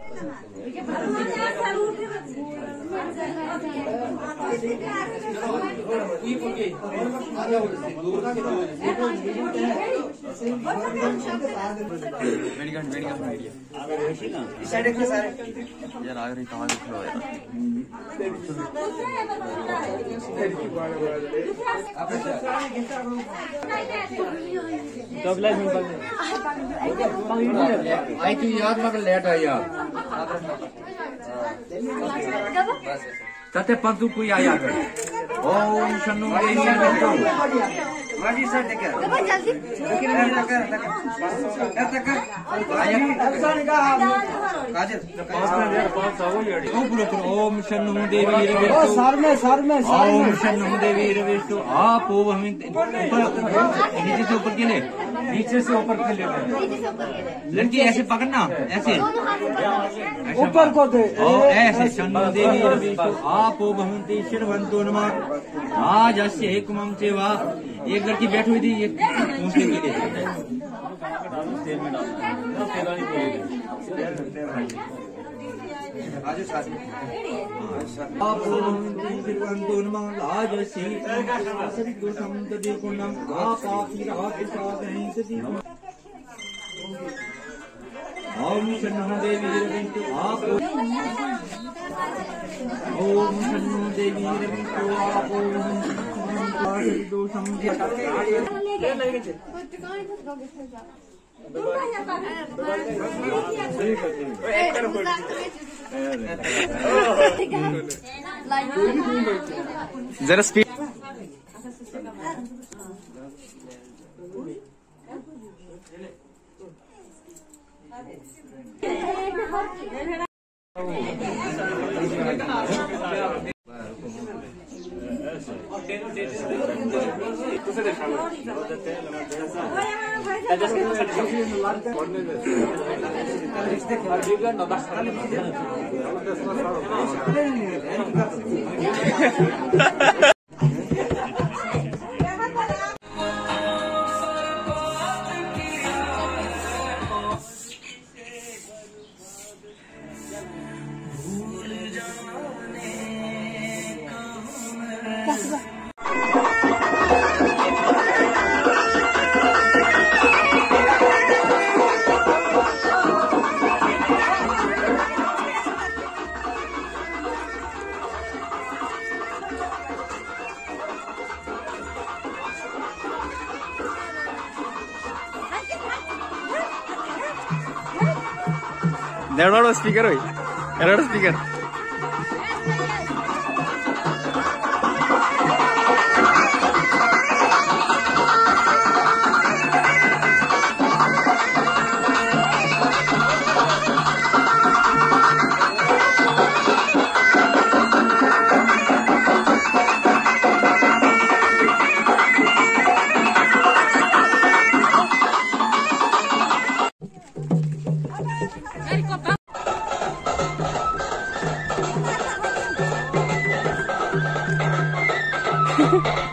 यार आ रही कहाँ दिख रहा है आई थी याद मगर लेट आई यार तते पंतु कोई आया ओम शनु वाजी सर देख ओम शनु देवी ओम शनु देवी रविष्टु आप नीचे से ऊपर के लिए नीचे से ऊपर के लिए लड़की ऐसे पकड़ना ऐसे ऊपर को दे ऐसे शनु देवी रविष्टु आप भवंती शिरवंतो नमः आज अस्य एकमम सेवा एक लड़की बैठी हुई थी ये पूछने के लिए आप भवंती शिरवंतो नमः आज अस्य दोषम तदेकुणम आप ओम शनु देवी रविष्टु आप ओम शनु देवी रविष्टु आप दोषम जरा स्पीड स्पीकर हो स्पीकर Ha ha ha.